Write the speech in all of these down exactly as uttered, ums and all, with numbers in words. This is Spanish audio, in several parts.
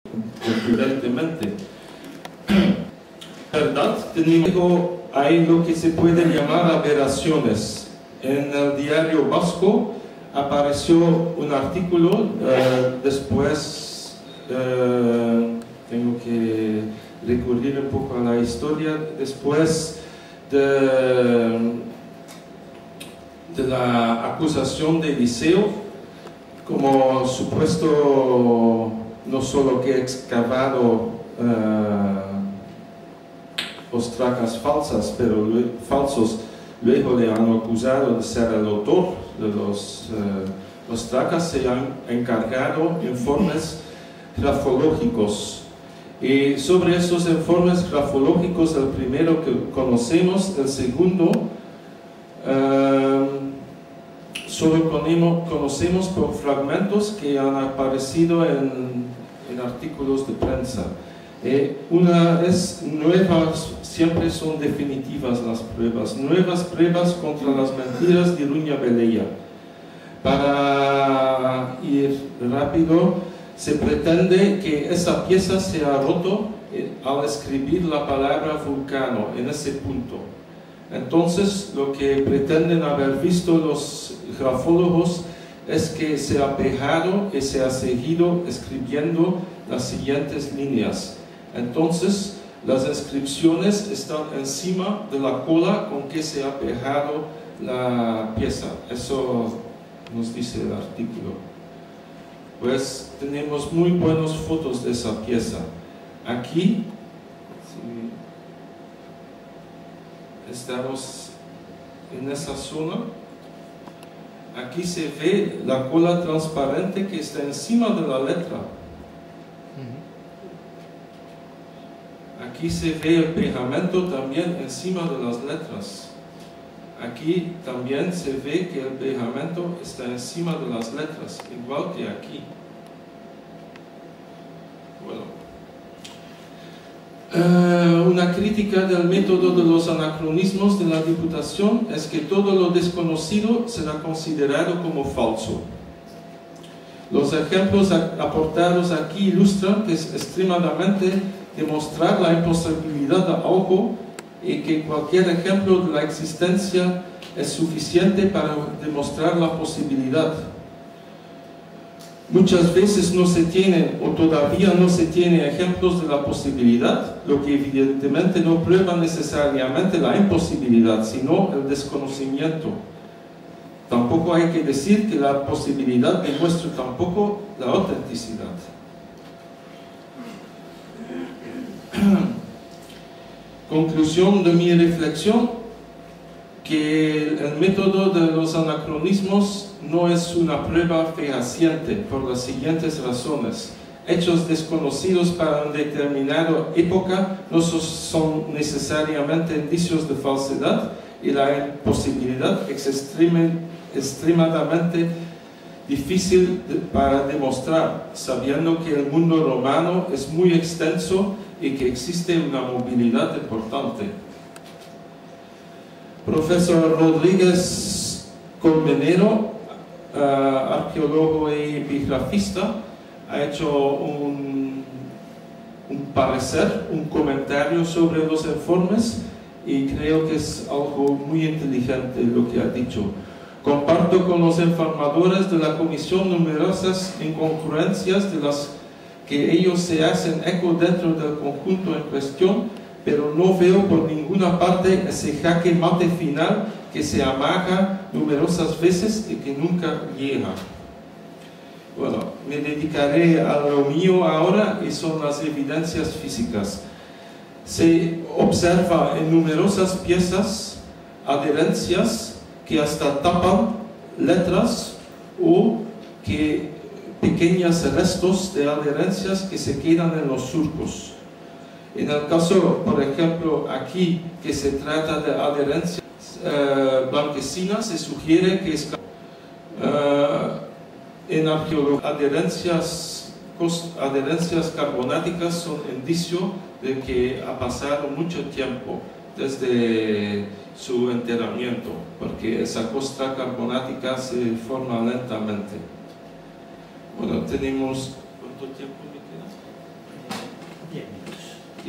recurrentemente. ¿Verdad? Tenemos, hay lo que se puede llamar aberraciones. En el diario vasco apareció un artículo, eh, después eh, tengo que recurrir un poco a la historia, después de, de la acusación de Eliseo como supuesto no solo que excavado uh, ostracas falsas, pero falsos, luego le han acusado de ser el autor de los uh, ostracas, se han encargado informes grafológicos. Y sobre esos informes grafológicos, el primero que conocemos, el segundo, uh, solo conocemos por fragmentos que han aparecido en, en artículos de prensa. Eh, una es nuevas, siempre son definitivas las pruebas, nuevas pruebas contra las mentiras de Iruña Velella. Para ir rápido, se pretende que esa pieza se ha roto eh, al escribir la palabra vulcano en ese punto. Entonces, lo que pretenden haber visto los grafólogos es que se ha pegado y se ha seguido escribiendo las siguientes líneas. Entonces, las inscripciones están encima de la cola con que se ha pegado la pieza. Eso nos dice el artículo. Pues tenemos muy buenas fotos de esa pieza. Aquí estamos en esa zona. Aquí se ve la cola transparente que está encima de la letra. Aquí se ve el pegamento también encima de las letras. Aquí también se ve que el pegamento está encima de las letras, igual que aquí. Bueno. Uh, una crítica del método de los anacronismos de la Diputación es que todo lo desconocido será considerado como falso. Los ejemplos aportados aquí ilustran que es extremadamente demostrar la imposibilidad de algo y que cualquier ejemplo de la existencia es suficiente para demostrar la posibilidad. Muchas veces no se tienen o todavía no se tienen ejemplos de la posibilidad, lo que evidentemente no prueba necesariamente la imposibilidad, sino el desconocimiento. Tampoco hay que decir que la posibilidad demuestra tampoco la autenticidad. Conclusión de mi reflexión, que el método de los anacronismos no es una prueba fehaciente por las siguientes razones. Hechos desconocidos para una determinada época no son necesariamente indicios de falsedad y la imposibilidad es extremadamente difícil de, para demostrar, sabiendo que el mundo romano es muy extenso y que existe una movilidad importante. Profesor Rodríguez Colmenero, uh, arqueólogo y epigrafista, ha hecho un, un parecer, un comentario sobre los informes y creo que es algo muy inteligente lo que ha dicho. Comparto con los informadores de la comisión numerosas incongruencias de las que ellos se hacen eco dentro del conjunto en cuestión, pero no veo por ninguna parte ese jaque mate final que se amaga numerosas veces y que nunca llega. Bueno, me dedicaré a lo mío ahora y son las evidencias físicas. Se observa en numerosas piezas adherencias que hasta tapan letras o que pequeños restos de adherencias que se quedan en los surcos. En el caso, por ejemplo, aquí que se trata de adherencias eh, blanquecinas, se sugiere que es, eh, en arqueología adherencias, adherencias carbonáticas son indicio de que ha pasado mucho tiempo desde su enterramiento, porque esa costra carbonática se forma lentamente. Bueno, tenemos... ¿Cuánto tiempo me queda?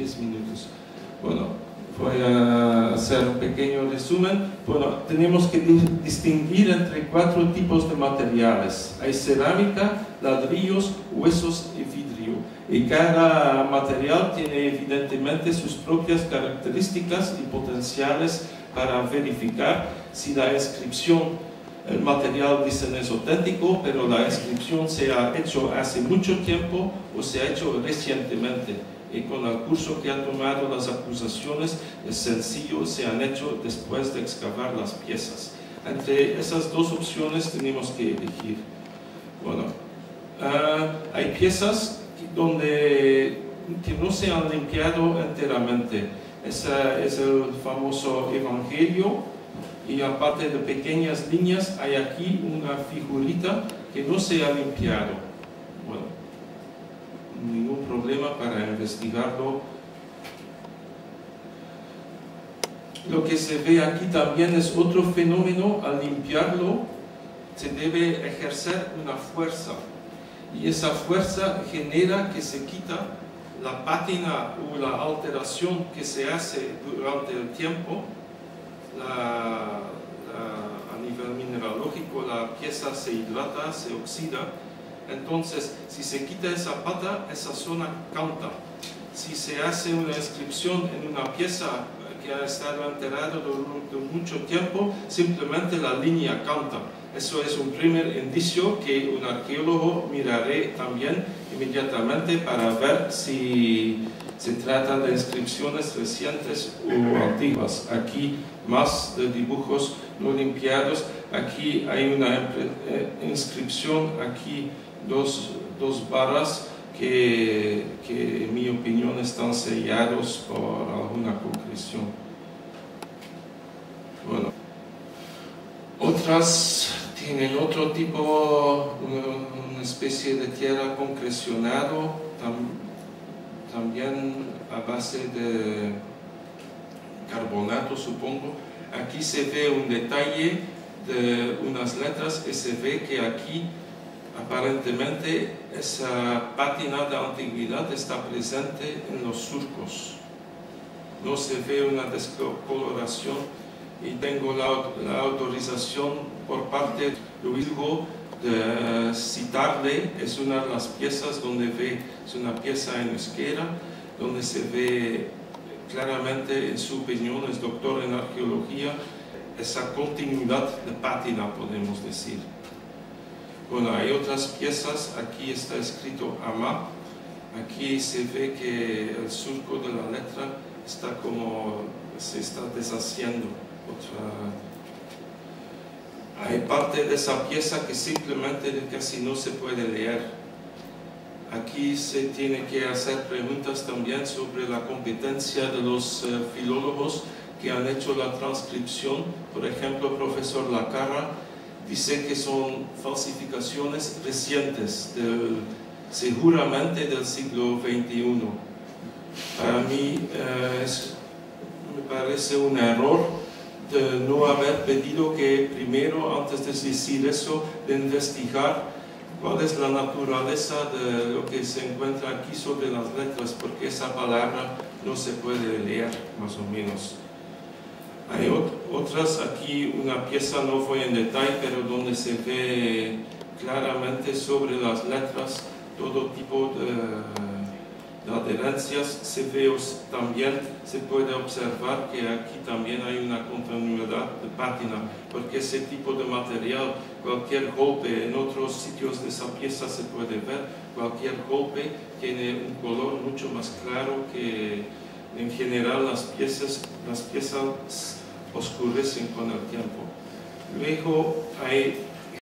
diez minutos. Bueno, voy a hacer un pequeño resumen. Bueno, tenemos que di distinguir entre cuatro tipos de materiales. Hay cerámica, ladrillos, huesos y vidrio. Y cada material tiene evidentemente sus propias características y potenciales para verificar si la inscripción, el material dicen es auténtico, pero la inscripción se ha hecho hace mucho tiempo o se ha hecho recientemente. Y con el curso que han tomado las acusaciones es sencillo, se han hecho después de excavar las piezas. Entre esas dos opciones tenemos que elegir. Bueno, uh, hay piezas donde que no se han limpiado enteramente. Ese es el famoso Evangelio. Y aparte de pequeñas líneas, hay aquí una figurita que no se ha limpiado. Bueno, ningún problema para investigarlo. Lo que se ve aquí también es otro fenómeno. Al limpiarlo, se debe ejercer una fuerza. Y esa fuerza genera que se quita la pátina o la alteración que se hace durante el tiempo. La, la, a nivel mineralógico la pieza se hidrata, se oxida. Entonces, si se quita esa pata, esa zona canta. Si se hace una inscripción en una pieza que ha estado enterrada durante mucho tiempo, simplemente la línea canta. Eso es un primer indicio que un arqueólogo mirará también inmediatamente para ver si se trata de inscripciones recientes o antiguas. Aquí más de dibujos no limpiados. Aquí hay una inscripción, aquí dos, dos barras que, que en mi opinión están sellados por alguna concreción. Bueno, otras tienen otro tipo, una, una especie de tierra concrecionado, tam, también a base de carbonato, supongo. Aquí se ve un detalle de unas letras y se ve que aquí aparentemente esa pátina de antigüedad está presente en los surcos. No se ve una descoloración y tengo la, la autorización por parte de Luis Hugo de citarle. Es una de las piezas donde ve, es una pieza en euskera, donde se ve claramente, en su opinión, es doctor en arqueología, esa continuidad de pátina, podemos decir. Bueno, hay otras piezas, aquí está escrito Ama, aquí se ve que el surco de la letra está como, se está deshaciendo. Otra... Hay parte de esa pieza que simplemente casi no se puede leer. Aquí se tiene que hacer preguntas también sobre la competencia de los uh, filólogos que han hecho la transcripción. Por ejemplo, el profesor Lacarra dice que son falsificaciones recientes, del, seguramente del siglo veintiuno. Para mí uh, es, me parece un error de no haber pedido que primero, antes de decir eso, de investigar cuál es la naturaleza de lo que se encuentra aquí sobre las letras, porque esa palabra no se puede leer, más o menos. Hay ot otras aquí, una pieza, no voy en detalle, pero donde se ve claramente sobre las letras todo tipo de, de adherencias. Se ve también, se puede observar que aquí también hay una continuidad de pátina, porque ese tipo de material, cualquier golpe, en otros sitios de esa pieza se puede ver, cualquier golpe tiene un color mucho más claro que en general las piezas, las piezas oscurecen con el tiempo. Luego hay